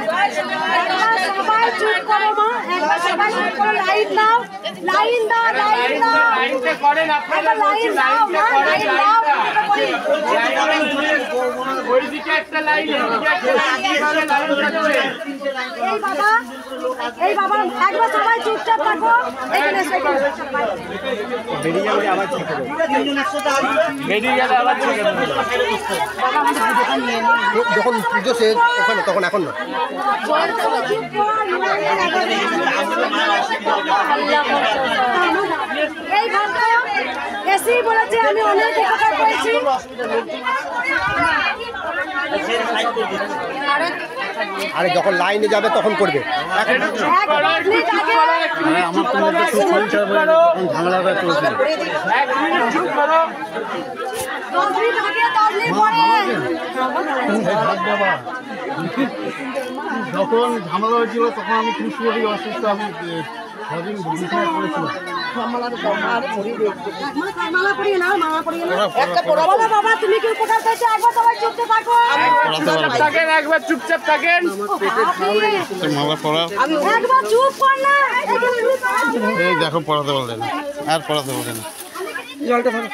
সবাই চুপ করো মা, একবার সবাই চুপ করো, লাইন দাও, লাইন দাও, লাইন দাও, লাইনটা করেন আপনারা, লাইন দাও মা, লাইন দাও, ওইদিকে একটা লাইন, এদিকে একটা লাইন। এই বাবা একবার সবাই চুপচাপ থাকো, এখানে এসে বেরিয়ে যাবে, আবার ঠিক হবে, বেরিয়ে যাবে আবার ঠিক হবে। যখন পুজো শেষ ওখানে, তখন এখন না। এই ঘন্টা এসি বলেছে আমি অনেক উপকার পেয়েছি। আরে যখন লাইনে যাবে তখন করবে। আমার তো মধ্যে খুব শরীর ঝামেলাটা চলছে। যখন ঝামেলা হয়েছিল তখন আমি খুব শরীর অসুস্থ, আমি ছদিন বিছানায় পড়েছিলাম। তুমি কি উপকার পেয়েছো? একবার সবাই চুপচাপ থাকো, একবার চুপচাপ থাকেন। একবার চুপ কর না। এই দেখো পড়াতে বললেন, আর পড়াতে বললেন না। জলটা ধরো।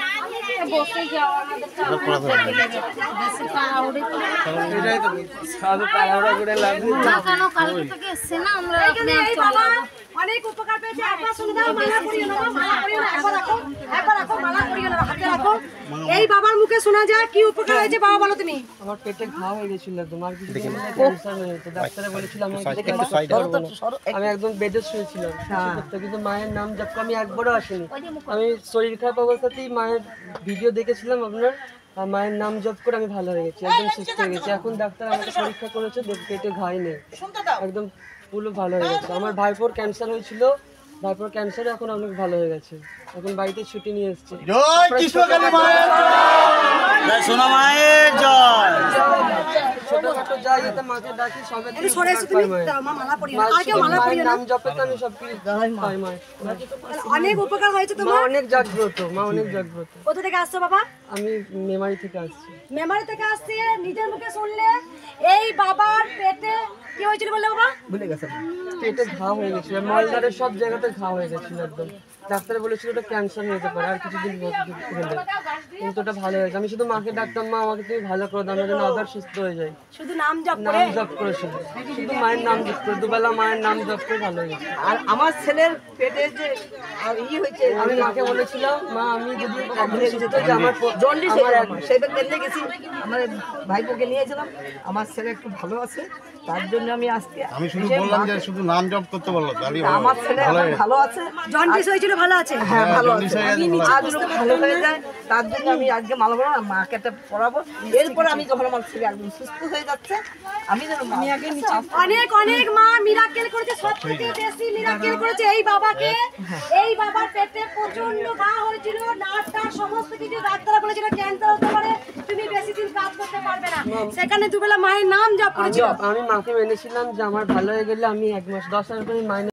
অনেক উপকার পেয়েছে, একবার শুনে দাও, মালা পরিয়ে নাও, মালা পরিয়ে নাও, একবার রাখো, একবার রাখো, মালা পরিয়ে নাও, হাতে রাখো। এই বাবার মুখে শোনা যায় কি উপকার হয়েছে, বাবা বলো তুমি। আমার পেটে ঘা হয়ে গেছিল, তোমার কিছু ক্যান্সার হয়েছে, ডাক্তারে বলেছিল আমি একদম বেডে শুয়েছিলাম, কিন্তু মায়ের নাম জপ আমি একবারও আসেনি। আমি শরীর খারাপ অবস্থাতেই মায়ের ভিডিও দেখেছিলাম আপনার, মায়ের নাম জপ করে আমি ভালো হয়ে গেছি, একদম সুস্থ হয়ে গেছি। এখন ডাক্তার আমাকে পরীক্ষা করেছে, পেটে ঘাই নেই, একদম পুরো ভালো হয়ে গেছে। আমার ভাইপোর ক্যান্সার হয়েছিল, ভাইপোর ক্যান্সারে এখন অনেক ভালো হয়ে গেছে, এখন বাড়িতে ছুটি নিয়ে এসেছি। ছোটখাটো যাই এতে মাকে ডাকি, সবাই নাম জপে তো আমি সব কিছু পাই। মায়ের অনেক উপকার হয়েছে তোমার, অনেক জাগ্রত, মা অনেক জাগ্রত। কোথা থেকে আসছো বাবা? আমি মেমারি থেকে আসছি। মেমারি থেকে আসছে, নিজের মুখে শুনলে এই বাবার পেটে কি হয়েছিল বললে বাবা? ভুলে গেছে, পেটে ঘা হয়ে গেছিল, মলদারের সব জায়গাতে ঘা হয়ে গেছিল একদম। ডাক্তার বলেছিল ওটা ক্যান্সার হতে পারে, আর কিছুদিন হলে, কিন্তু ওটা ভালো হয়েছে। আমি শুধু মাকে ডাকতাম, মা আমাকে তুমি ভালো করে দাও, যেন আবার সুস্থ হয়ে যায়। শুধু নাম জপ করে, নাম জপ করে, শুধু মায়ের নাম জপ করে, দুবেলা মায়ের নাম জপ করে ভালো হয়ে গেছে। আর আমার ছেলের পেটে যে হয়েছে, আমি মাকে বলেছিলাম, মা আমি যদি আমার জন্ডিস সেটা কেন্দ্রে গেছি, আমার ভাইপোকে নিয়েছিলাম, আমার ছেলে একটু ভালো আছে, তার জন্য আমি আজকে আমি শুধু বললাম যে শুধু নাম জপ করতে বললো, তাহলে আমার ছেলে ভালো আছে, জন্ডিস হয়েছিল ভালো আছে, হ্যাঁ ভালো আছে, আজ ভালো হয়ে যায়, তার জন্য আমি আজকে মালা পড়াবো, মাকে একটা পড়াবো। এরপরে আমি যখন আমার ছেলে একদম সুস্থ হয়ে যাচ্ছে, আমি যেন অনেক অনেক মা মিরাকেল করেছে, সবথেকে বেশি মিরাকেল করেছে এই বাবাকে। এই বাবার পেটে প্রচন্ড ঘা হয়েছিল, নার্সটা সমস্ত কিছু ডাক্তাররা বলেছিল ক্যান্সার হতে পারে, তুমি বেশি দিন কাজ করতে পারবে না, সেখানে দুবেলা মায়ের নাম জপ করেছিল। আমি মাকে মেনেছিলাম যে আমার ভালো হয়ে গেলে আমি 1 মাস 10 হাজার করে মাইনে